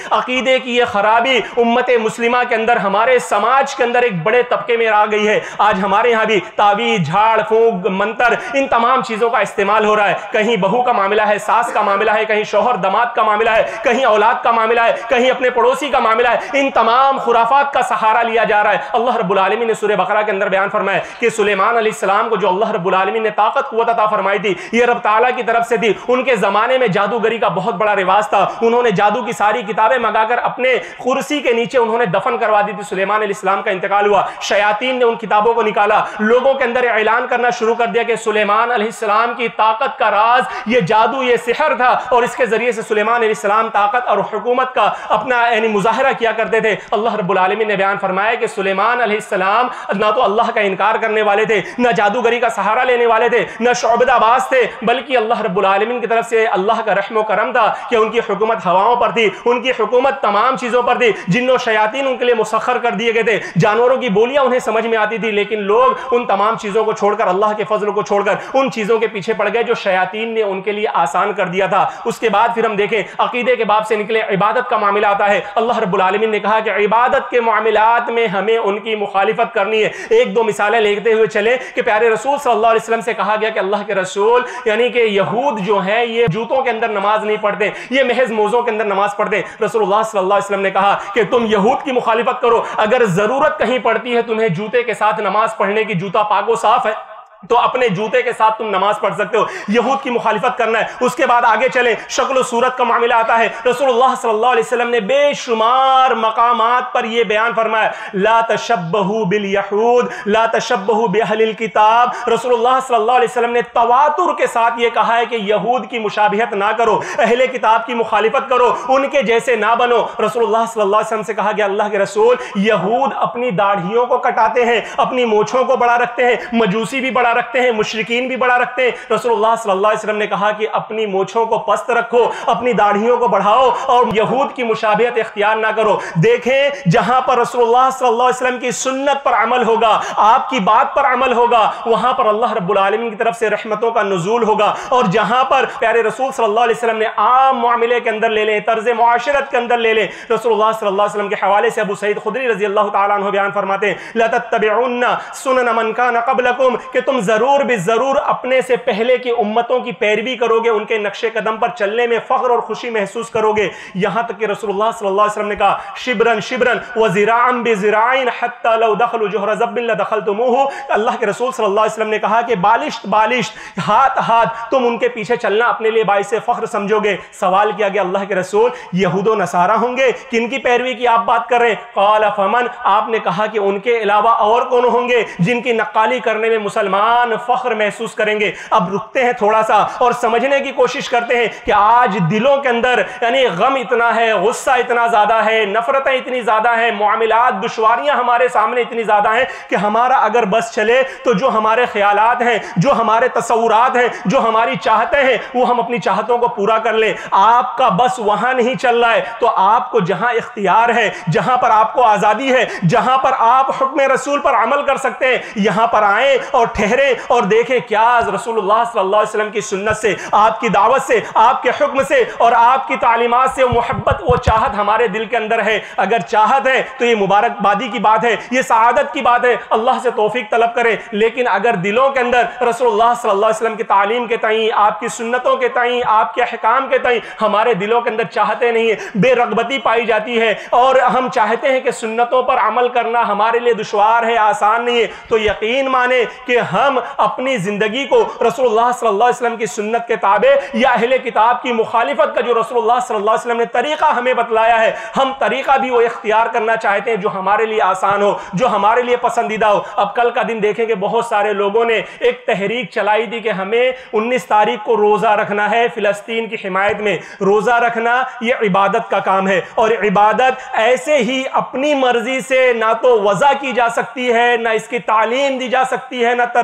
عقیدے کی یہ خرابی امت مسلمہ کے اندر، ہمارے سماج کے اندر ایک بڑے طبقے میں آ گئی ہے۔ آج ہمارے یہاں بھی تعویذ، جھاڑ پھونک، منتر، ان تمام چیزوں کا استعمال ہو رہا ہے۔ کہیں بہو کا معاملہ ہے، ساس کا معاملہ ہے، کہیں شوہر داماد کا معاملہ ہے، کہیں اولاد کا معاملہ ہے، کہیں اپنے پڑوسی کا معاملہ ہے۔ ان تمام خرافات کا سہارا لیا جا رہا ہے۔ اللہ رب العالمین نے سورہ بقرہ کے اندر بیان فرمایا کہ سلیمان علیہ السلام کو جو اللہ رب العالمین نے طاقت قوت عطا فرمائی تھی، یہ رب تعالیٰ کی طرف سے تھی۔ ان کے زمانے میں جادوگری کا بہت بڑا رواج تھا۔ انہوں نے جادو کی ساری کتابیں منگا کر اپنے کرسی کے نیچے انہوں نے دفن کروا دی تھی۔ سلیمان علیہ السلام کا انتقال ہوا، شیاطین نے ان کتابوں کو نکالا، لوگوں کے اندر اعلان کرنا شروع کر دیا کہ سلیمان علیہ السلام کی طاقت کا راز یہ جادو، یہ سحر تھا، اور اس کے ذریعے سے سلیمان علیہ السلام طاقت اور حکومت کا اپنا مظاہرہ کیا کرتے تھے۔ اللہ رب العالمین نے بیان فرمایا کہ سلیمان علیہ السلام نہ تو اللہ کا انکار کرنے والے تھے، نہ جادوگری کا سہارا لینے والے تھے، نہ شعبدہ باز تھے، بلکہ اللہ رب العالمین کی طرف سے اللہ کا رحم و کرم تھا کہ ان کی حکومت ہواؤں پر تھی، ان کی حکومت تمام چیزوں پر تھی۔ جن و شیاطین ان کے لیے مسخر کر دیے گئے تھے، جانوروں کی بولیاں انہیں سمجھ میں آتی تھی، لیکن لوگ ان تمام چیزوں کو چھوڑ کر، اللہ کے فضل کو چھوڑ کر ان چیزوں کے پیچھے پڑ گئے جو شیاطین نے ان کے لیے آسان کر دیا تھا۔ اس کے بعد پھر ہم دیکھیں عقیدے کے باب سے نکلے، عبادت کا معاملہ آتا ہے۔ اللہ رب العالمین نے کہا کہ عبادت کے معاملات میں ہمیں ان کی مخالفت کرنی ہے۔ ایک دو مثالیں لیتے ہوئے چلیں کہ پیارے رسول صلی اللہ علیہ وسلم سے کہا گیا کہ اللہ کے رسول یعنی کہ یہود جو ہیں یہ جوتوں کے اندر نماز نہیں پڑھتے، یہ محض موزوں کے اندر نماز پڑھتے۔ رسول اللہ صلی اللہ علیہ وسلم نے کہا کہ تم یہود کی مخالفت کرو، اگر ضرورت کہیں پڑتی ہے تمہیں جوتے کے ساتھ نماز پڑھنے کی، جوتا پاک و صاف ہے تو اپنے جوتے کے ساتھ تم نماز پڑھ سکتے ہو، یہود کی مخالفت کرنا ہے۔ اس کے بعد آگے چلیں، شکل و صورت کا معاملہ آتا ہے۔ رسول اللہ صلی اللہ علیہ وسلم نے بے شمار مقامات پر یہ بیان فرمایا، لا تشبہوا بالیہود لا تشبہوا باہل الکتاب۔ رسول اللہ صلی اللہ علیہ وسلم نے تواتر کے ساتھ یہ کہا ہے کہ یہود کی مشابہت نہ کرو، اہل کتاب کی مخالفت کرو، ان کے جیسے نہ بنو۔ رسول اللہ صلی اللہ علیہ وسلم سے کہا گیا اللہ کے رسول یہود اپنی داڑھیوں کو کٹاتے ہیں، اپنی مونچھوں کو بڑا رکھتے ہیں، مجوسی بھی بڑا رکھتے ہیں، مشرکین بھی بڑا رکھتے ہیں۔ رسول اللہ صلی اللہ علیہ وسلم نے کہا کہ اپنی مونچھوں کو پست رکھو، اپنی داڑھیوں کو بڑھاؤ اور یہود کی مشابہت اختیار نہ کرو۔ دیکھیں جہاں پر رسول اللہ صلی اللہ علیہ وسلم کی سنت پر عمل ہوگا، آپ کی بات پر عمل ہوگا، وہاں پر اللہ رب العالمین کی طرف سے رحمتوں کا نزول ہوگا۔ اور جہاں پر پیارے رسول صلی اللہ علیہ وسلم نے عام معاملے کے اندر لے لیں، طرز معاشرت کے اندر لے لیں، رسول اللہ صلی اللہ علیہ وسلم کے حوالے سے ابو سعید خدری رضی اللہ تعالیٰ عنہ بیان فرماتے ہیں لَتَتَّبِعُنَّ سُنَنَ مَنْ كَانَ قَبْلَكُمْ کہ تم ضرور ضرور اپنے سے پہلے کی امتوں کی پیروی کرو گے، ان کے نقش قدم پر چلنے میں فخر اور خوشی محسوس کرو گے۔ یہاں تک کہ رسول اللہ صلی اللہ علیہ وسلم نے کہا شبرن شبرن وذراعا بذراع حتى لو دخلوا جحر ذب لدخلتموه۔ اللہ کے رسول صلی اللہ علیہ وسلم نے کہا کہ بالشت بالشت، ہاتھ ہاتھ تم ان کے پیچھے چلنا اپنے لیے باعث فخر سمجھو گے۔ سوال کیا گیا اللہ کے رسول یہود و نصارہ ہوں گے، کن کی پیروی کی آپ بات کر رہے ہیں؟ قال فمن، آپ نے کہا کہ ان کے علاوہ اور کون ہوں گے جن کی نقالی کرنے میں مسلمان فخر محسوس کریں گے۔ اب رکتے ہیں تھوڑا سا اور سمجھنے کی کوشش کرتے ہیں کہ آج دلوں کے اندر یعنی غم اتنا ہے، غصہ اتنا زیادہ ہے، نفرتیں اتنی زیادہ ہیں، معاملات دشواریاں ہمارے سامنے اتنی زیادہ ہیں کہ ہمارا اگر بس چلے تو جو ہمارے خیالات ہیں، جو ہمارے تصورات ہیں، جو ہماری چاہتے ہیں وہ ہم اپنی چاہتوں کو پورا کر لیں۔ آپ کا بس وہاں نہیں چل رہا ہے تو آپ کو جہاں اختیار ہے، جہاں پر آپ کو آزادی ہے، جہاں پر آپ حکم رسول پر عمل کر سکتے ہیں، یہاں پر آئیں اور ٹھہریں اور دیکھیں کیا رسول اللہ صلی اللہ علیہ وسلم کی سنت سے، آپ کی دعوت سے، آپ کے حکم سے اور آپ کی تعلیمات سے محبت و چاہت ہمارے دل کے اندر ہے۔ اگر چاہت ہے تو یہ مبارک بادی کی بات ہے، یہ سعادت کی بات ہے، اللہ سے توفیق طلب کریں۔ لیکن اگر دلوں کے اندر رسول اللہ صلی اللہ علیہ وسلم کی تعلیم کے تئیں، آپ کی سنتوں کے تئیں، آپ کے احکام کے تئیں ہمارے دلوں کے اندر چاہتے نہیں ہے، بے رغبتی پائی جاتی ہے اور ہم چاہتے ہیں کہ سنتوں پر عمل کرنا ہمارے لیے دشوار ہے، آسان نہیں ہے، تو یقین مانیں کہ ہم اپنی زندگی کو رسول اللہ صلی اللہ علیہ وسلم کی سنت کے تابع یا اہل کتاب کی مخالفت کا جو رسول اللہ صلی اللہ علیہ وسلم نے طریقہ ہمیں بتلایا ہے، ہم طریقہ بھی وہ اختیار کرنا چاہتے ہیں جو ہمارے لیے آسان ہو، جو ہمارے لیے پسندیدہ ہو۔ اب کل کا دن دیکھیں کہ بہت سارے لوگوں نے ایک تحریک چلائی تھی کہ ہمیں 19 تاریخ کو روزہ رکھنا ہے فلسطین کی حمایت میں۔ روزہ رکھنا یہ عبادت کا کام ہے اور عبادت ایسے ہی اپنی مرضی سے نہ تو وضع کی جا سکتی ہے، نہ اس کی تعلیم دی جا سکتی ہے، نہ ترغیب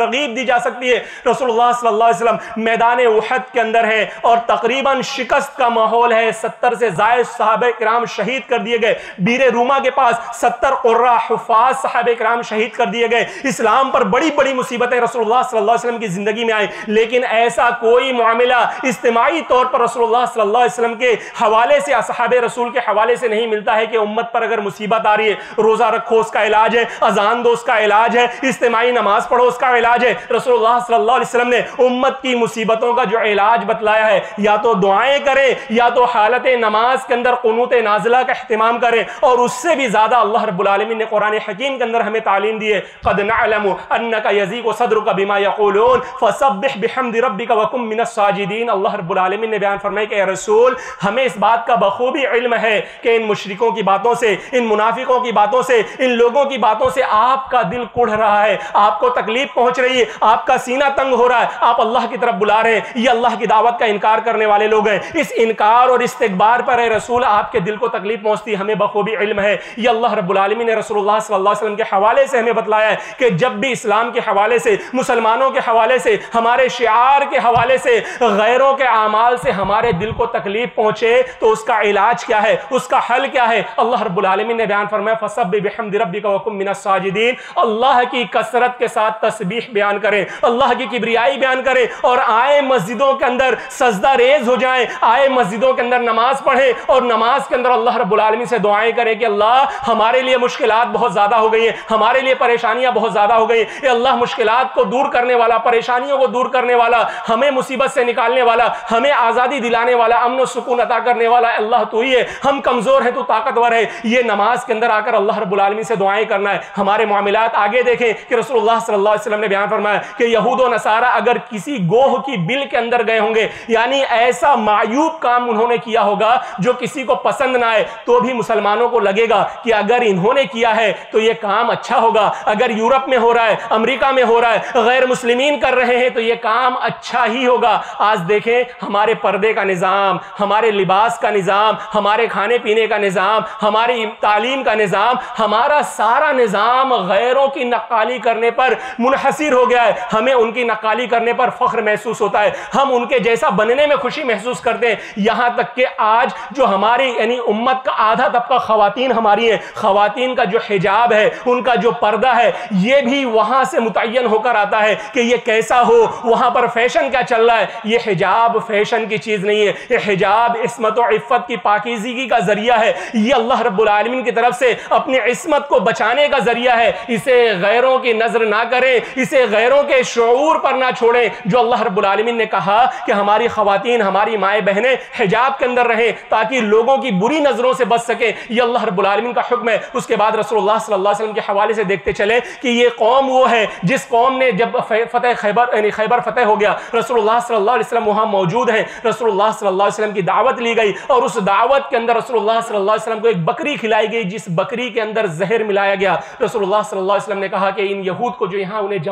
ترغیب دی جا سکتی ہے۔ رسول اللہ صلی اللہ علیہ وسلم میدان احد کے اندر ہے اور تقریباً شکست کا ماحول ہے، 70 سے زائد صحابہ کرام شہید کر دیے گئے، بیر روما کے پاس 70 قرہ حفاظ صحابہ کرام شہید کر دیے گئے، اسلام پر بڑی بڑی مصیبتیں رسول اللہ صلی اللہ علیہ وسلم کی زندگی میں آئیں، لیکن ایسا کوئی معاملہ اجتماعی طور پر رسول اللہ صلی اللہ علیہ وسلم کے حوالے سے، اصحاب رسول کے حوالے سے نہیں ملتا ہے کہ امت پر اگر مصیبت آ رہی ہے روزہ رکھو اس کا علاج ہے، اذان دو اس کا علاج ہے، اجتماعی نماز پڑھو اس کا علاج ہے۔ رسول اللہ صلی اللہ علیہ وسلم نے امت کی مصیبتوں کا جو علاج بتلایا ہے، یا تو دعائیں کریں یا تو حالت نماز کے اندر قنوت نازلہ کا اہتمام کریں، اور اس سے بھی زیادہ اللہ رب العالمین نے قرآن حکیم کے اندر ہمیں تعلیم دی ہے، قد نعلم انک یضیق صدرک بما یقولون فسبح بحمد ربک وکن من الساجدین۔ اللہ رب العالمین نے بیان فرمایا کہ اے رسول، ہمیں اس بات کا بخوبی علم ہے کہ ان مشرکوں کی باتوں سے، ان منافقوں کی باتوں سے، ان لوگوں کی باتوں سے آپ کا دل کڑھ رہا ہے، آپ کو تکلیف پہنچ رہی ہے، آپ کا سینہ تنگ ہو رہا ہے، آپ اللہ کی طرف بلا رہے ہیں، یہ اللہ کی دعوت کا انکار کرنے والے لوگ ہیں، اس انکار اور استکبار پر اے رسول آپ کے دل کو تکلیف پہنچتی، ہمیں بخوبی علم ہے۔ یہ اللہ رب العالمین نے رسول اللہ صلی اللہ علیہ وسلم کے حوالے سے ہمیں بتلایا ہے کہ جب بھی اسلام کے حوالے سے، مسلمانوں کے حوالے سے، ہمارے شعار کے حوالے سے، غیروں کے اعمال سے ہمارے دل کو تکلیف پہنچے تو اس کا علاج کیا ہے، اس کا حل کیا ہے؟ اللہ رب العالمین نے بیان فرمایا فسبح بحمد ربک وکن من الساجدین، اللہ کی کثرت کے ساتھ تسبیح بیان کریں، اللہ کی کبریائی بیان کریں، اور آئے مسجدوں کے اندر سجدہ ریز ہو جائیں، آئے مسجدوں کے اندر نماز پڑھیں اور نماز کے اندر اللہ رب العالمین سے دعائیں کریں کہ اللہ ہمارے لیے مشکلات بہت زیادہ ہو گئی ہیں، ہمارے لیے پریشانیاں بہت زیادہ ہو گئی ہیں، اے اللہ مشکلات کو دور کرنے والا، پریشانیوں کو دور کرنے والا، ہمیں مصیبت سے نکالنے والا، ہمیں آزادی دلانے والا، امن و سکون عطا کرنے والا، اللہ تو ہی ہے، ہم کمزور ہیں تو طاقتور ہے۔ یہ نماز کے اندر آ کر اللہ رب العالمین سے دعائیں کرنا ہے۔ ہمارے معاملات آگے دیکھیں کہ رسول اللہ صلی اللہ علیہ وسلم نے بیان فرمایا کہ یہود و نصارہ اگر کسی گوہ کی بل کے اندر گئے ہوں گے، یعنی ایسا معیوب کام انہوں نے کیا ہوگا جو کسی کو پسند نہ آئے، تو بھی مسلمانوں کو لگے گا کہ اگر انہوں نے کیا ہے تو یہ کام اچھا ہوگا، اگر یورپ میں ہو رہا ہے، امریکہ میں ہو رہا ہے، غیر مسلمین کر رہے ہیں تو یہ کام اچھا ہی ہوگا۔ آج دیکھیں ہمارے پردے کا نظام، ہمارے لباس کا نظام، ہمارے کھانے پینے کا نظام، ہماری تعلیم کا نظام، ہمارا سارا نظام غیروں کی نقالی کرنے پر منحصر ہو گیا ہے۔ ہمیں ان کی نقالی کرنے پر فخر محسوس ہوتا ہے، ہم ان کے جیسا بننے میں خوشی محسوس کرتے ہیں، یہاں تک کہ آج جو ہماری یعنی امت کا آدھا طبقہ خواتین ہماری ہیں، خواتین کا جو حجاب ہے، ان کا جو پردہ ہے، یہ بھی وہاں سے متعین ہو کر آتا ہے کہ یہ کیسا ہو، وہاں پر فیشن کیا چل رہا ہے۔ یہ حجاب فیشن کی چیز نہیں ہے، یہ حجاب عصمت و عفت کی پاکیزگی کا ذریعہ ہے، یہ اللہ رب العالمین کی طرف سے اپنی عصمت کو بچانے کا ذریعہ ہے۔ اسے غیروں کی نظر نہ کریں، اسے غیروں کے شعور پر نہ چھوڑیں۔ جو اللہ رب العالمین نے کہا کہ ہماری خواتین، ہماری مائیں بہنیں حجاب کے اندر رہیں تاکہ لوگوں کی بری نظروں سے بچ سکیں، یہ اللہ رب العالمین کا حکم ہے۔ اس کے بعد رسول اللہ صلی اللہ علیہ وسلم کے حوالے سے دیکھتے چلے کہ یہ قوم وہ ہے جس قوم نے جب فتح خیبر یعنی خیبر فتح ہو گیا، رسول اللہ صلی اللہ علیہ وسلم وہاں موجود ہیں، رسول اللہ صلی اللہ علیہ وسلم کی دعوت لی گئی اور اس دعوت کے اندر رسول اللہ صلی اللہ علیہ وسلم کو ایک بکری کھلائی گئی جس بکری کے اندر زہر ملایا گیا۔ رسول اللہ صلی اللہ علیہ وسلم نے کہا کہ ان یہود کو جو یہاں انہیں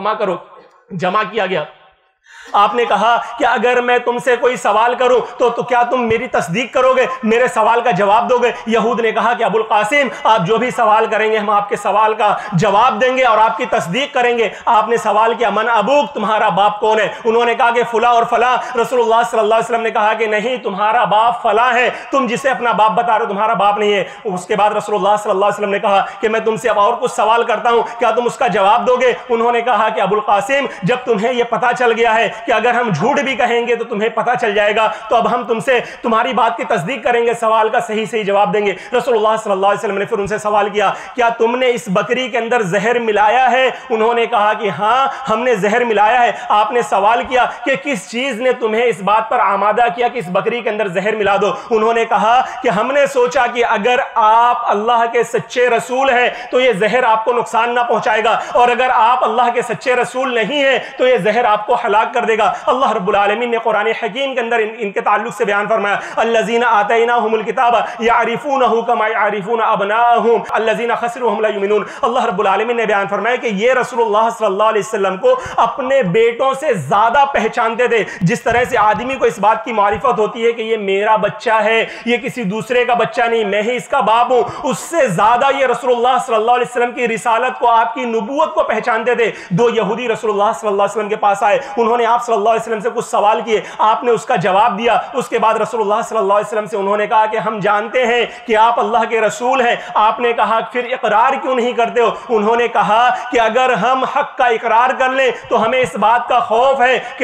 جمع کیا گیا، آپ نے کہا کہ اگر میں تم سے کوئی سوال کروں تو کیا تم میری تصدیق کرو گے، میرے سوال کا جواب دو گے؟ یہود نے کہا کہ ابو القاسم آپ جو بھی سوال کریں گے ہم آپ کے سوال کا جواب دیں گے اور آپ کی تصدیق کریں گے۔ آپ نے سوال کیا من ابوک، تمہارا باپ کون ہے؟ انہوں نے کہا کہ فلاں اور فلاں۔ رسول اللہ صلی اللہ علیہ وسلم نے کہا کہ نہیں، تمہارا باپ فلاں ہے، تم جسے اپنا باپ بتا رہے ہو تمہارا باپ نہیں ہے۔ اس کے بعد رسول اللہ صلی اللہ علیہ وسلم نے کہا کہ میں تم سے اب اور کچھ سوال کرتا ہوں، کیا تم اس کا جواب دو گے؟ انہوں نے کہا کہ ابو القاسم جب تمہیں یہ پتا چل گیا ہے کہ اگر ہم جھوٹ بھی کہیں گے تو تمہیں پتہ چل جائے گا، تو اب ہم تم سے تمہاری بات کی تصدیق کریں گے، سوال کا صحیح جواب دیں گے۔ رسول اللہ صلی اللہ علیہ وسلم نے پھر ان سے سوال کیا کیا تم نے اس بکری کے اندر زہر ملایا ہے؟ انہوں نے کہا کہ ہاں ہم نے زہر ملایا ہے۔ آپ نے سوال کیا کہ کس چیز نے تمہیں اس بات پر آمادہ کیا کہ اس بکری کے اندر زہر ملا دو؟ انہوں نے کہا کہ ہم نے سوچا کہ اگر آپ اللہ کے سچے رسول ہیں تو یہ زہر آپ کو نقصان نہ پہنچائے گا، اور اگر آپ اللہ کے سچے رسول نہیں ہیں تو یہ زہر آپ کو ہلاک ہلاک کر دے گا۔ اللہ رب العالمین نے قرآن حکیم کے اندر ان کے تعلق سے بیان فرمایا الذین آتیناہم الکتاب یعرفونہ کما یعرفون ابناءہم الذین خسروا ہم لا یؤمنون۔ اللہ رب العالمین نے بیان فرمایا کہ یہ رسول اللہ صلی اللہ علیہ وسلم کو اپنے بیٹوں سے زیادہ پہچانتے تھے، جس طرح سے آدمی کو اس بات کی معرفت ہوتی ہے کہ یہ میرا بچہ ہے، یہ کسی دوسرے کا بچہ نہیں، میں ہی اس کا باپ ہوں، اس سے زیادہ یہ رسول اللہ صلی اللہ علیہ وسلم کی رسالت کو، آپ کی نبوت کو پہچانتے تھے۔ دو یہودی رسول اللہ صلی اللہ علیہ وسلم کے پاس آئے، انہوں نے آپ صلی اللہ علیہ وسلم سے کچھ سوال کیے، آپ نے اس کا جواب دیا۔ اس کے بعد رسول اللہ صلی اللہ علیہ وسلم سے انہوں نے کہا کہ ہم جانتے ہیں کہ آپ اللہ کے رسول ہیں۔ آپ نے کہا پھر اقرار کیوں نہیں کرتے ہو؟ انہوں نے کہا کہ اگر ہم حق کا اقرار کر لیں تو ہمیں اس بات کا خوف ہے کہ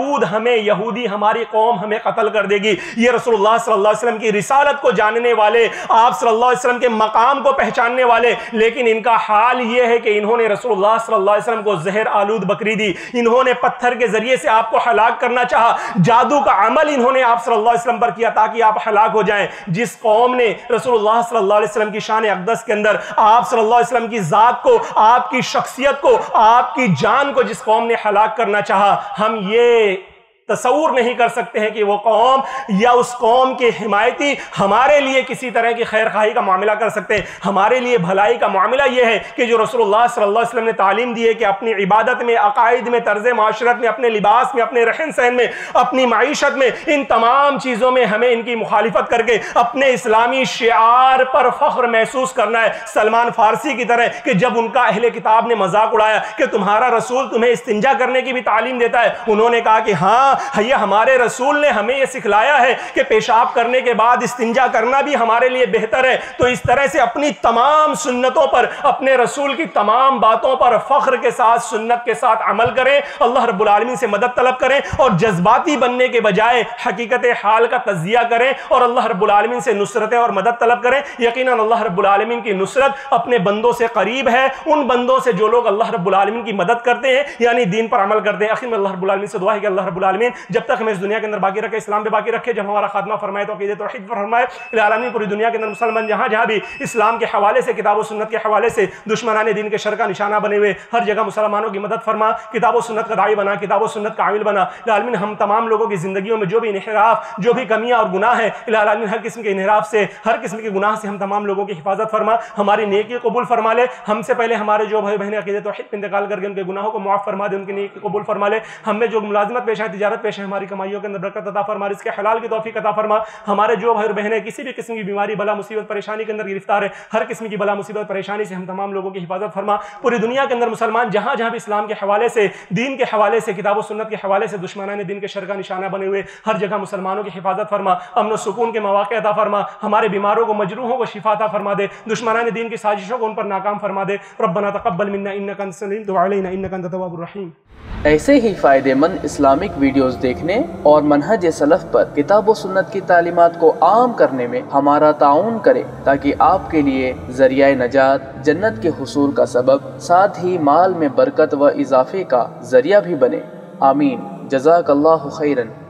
یہودی ہماری قوم ہمیں قتل کر دے گی۔ یہ رسول اللہ صلی اللہ علیہ وسلم کی رسالت کو جاننے والے، آپ صلی اللہ علیہ وسلم کے مقام کو پہچاننے والے، لیکن ان کا حال یہ ہے کہ انہوں نے رسول اللہ صلی اللہ علیہ وسلم کو زہر آلود بکری دی، انہوں نے پتھر کے ذریعے سے آپ کو ہلاک کرنا چاہا، جادو کا عمل انہوں نے آپ صلی اللہ علیہ وسلم پر کیا تاکہ آپ ہلاک ہو جائیں۔ جس قوم نے رسول اللہ صلی اللہ علیہ وسلم کی شان اقدس کے اندر آپ صلی اللہ علیہ وسلم کی ذات کو، آپ کی شخصیت کو، آپ کی جان کو جس قوم نے ہلاک کرنا چاہا، ہم یہ تصور نہیں کر سکتے ہیں کہ وہ قوم یا اس قوم کے حمایتی ہمارے لیے کسی طرح کی خیر خواہی کا معاملہ کر سکتے ہیں۔ ہمارے لیے بھلائی کا معاملہ یہ ہے کہ جو رسول اللہ صلی اللہ علیہ وسلم نے تعلیم دی ہے کہ اپنی عبادت میں، عقائد میں، طرز معاشرت میں، اپنے لباس میں، اپنے رہن سہن میں، اپنی معیشت میں، ان تمام چیزوں میں ہمیں ان کی مخالفت کر کے اپنے اسلامی شعار پر فخر محسوس کرنا ہے۔ سلمان فارسی کی طرح کہ جب ان کا اہل کتاب نے مذاق اڑایا کہ تمہارا رسول تمہیں استنجا کرنے کی بھی تعلیم دیتا ہے، انہوں نے کہا کہ ہاں، یہ ہمارے رسول نے ہمیں یہ سکھلایا ہے کہ پیشاب کرنے کے بعد استنجا کرنا بھی ہمارے لیے بہتر ہے۔ تو اس طرح سے اپنی تمام سنتوں پر، اپنے رسول کی تمام باتوں پر فخر کے ساتھ، سنت کے ساتھ عمل کریں، اللہ رب العالمین سے مدد طلب کریں اور جذباتی بننے کے بجائے حقیقت حال کا تجزیہ کریں اور اللہ رب العالمین سے نصرتیں اور مدد طلب کریں۔ یقیناً اللہ رب العالمین کی نصرت اپنے بندوں سے قریب ہے، ان بندوں سے جو لوگ اللہ رب العالمین کی مدد کرتے ہیں، یعنی دین پر عمل کرتے ہیں۔ آخر میں اللہ رب العالمین سے دعا ہے کہ اللہ رب العالمین جب تک ہمیں اس دنیا کے اندر باقی رکھے، اسلام پہ باقی رکھے، جب ہمارا خاتمہ فرمائے تو عقیدت توحید پر فرمائے۔ العالمین پوری دنیا کے اندر مسلمان جہاں جہاں بھی اسلام کے حوالے سے، کتاب و سنت کے حوالے سے دشمنان دین کے شر کا نشانہ بنے ہوئے، ہر جگہ مسلمانوں کی مدد فرما، کتاب و سنت کا داعی بنا، کتاب و سنت کا عامل بنا۔ العالمین ہم تمام لوگوں کی زندگیوں میں جو بھی انحراف، جو بھی کمیاں اور گناہ ہیں، العالمین ہر قسم کے انحراف سے، ہر قسم کے گناہ سے ہم تمام لوگوں کی حفاظت فرما، ہماری نیکی قبول فرما لے۔ ہم سے پہلے ہمارے جو بھائی بہنیں عقیدت توحید پہ انتقال کر کے ان کے گناہوں کو معاف فرما دے، ان کی نیکی قبول فرما لے۔ ہم میں جو ملازمت پیش ہے، تجارت پیش ہے، ہماری کمائیوں کے اندر برکت عطا فرما، اس کے حلال کی توفیق عطا فرما۔ ہمارے جو بھائی بہنیں کسی بھی قسم کی بیماری، بلا، مصیبت، پریشانی کے اندر گرفتار ہے، ہر قسم کی بلا، مصیبت، پریشانی سے ہم تمام لوگوں کی حفاظت فرما۔ پوری دنیا کے اندر مسلمان جہاں جہاں بھی اسلام کے حوالے سے، دین کے حوالے سے، کتاب و سنت کے حوالے سے دشمنان دین کے شر کا نشانہ بنے ہوئے، ہر جگہ مسلمانوں کی حفاظت فرما، امن و سکون کے مواقع عطا فرما، ہمارے بیماروں کو، مجروحوں کو شفا عطا فرما دے، دشمنان دین کی سازشوں کو ان پر ناکام فرما دے۔ ربنا تقبل منا انک انت السمیع العلیم وتب علینا انک انت التواب الرحیم۔ ایسے ہی فائدہ مند اسلامک ویڈیوز دیکھنے اور منہج سلف پر کتاب و سنت کی تعلیمات کو عام کرنے میں ہمارا تعاون کریں تاکہ آپ کے لیے ذریعہ نجات، جنت کے حصول کا سبب، ساتھ ہی مال میں برکت و اضافے کا ذریعہ بھی بنے۔ آمین۔ جزاک اللہ خیرن۔